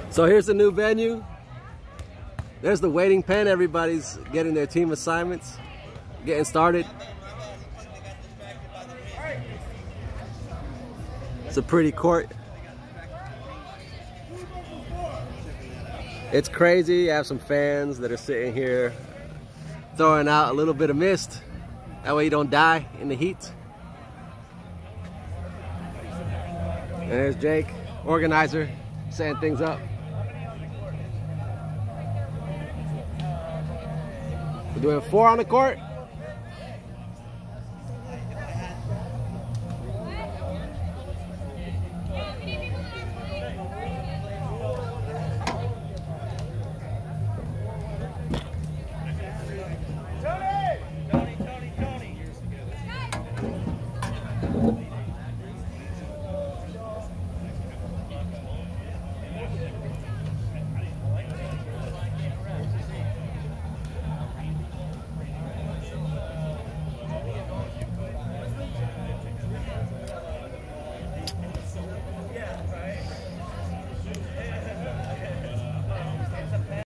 So here's the new venue. There's the waiting pen. Everybody's getting their team assignments, getting started. It's a pretty court. It's crazy. You have some fans that are sitting here throwing out a little bit of mist. That way you don't die in the heat. And there's Jake, organizer, setting things up. We're doing 4 on the court.